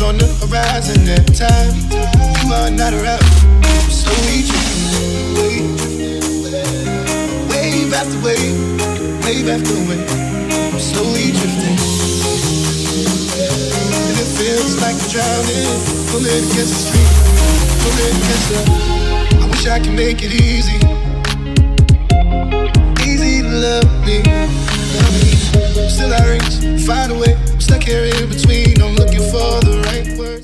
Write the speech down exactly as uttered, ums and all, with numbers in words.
on the horizon every time you are not around. I'm slowly drifting away, wave after wave, wave after wave. I'm slowly drifting, and it feels like I'm drowning, pulling against the street, pulling against the. I wish I could make it easy, easy to love me, love me. Still I reach, find a way. I'm stuck here in between. I'm looking for the right word.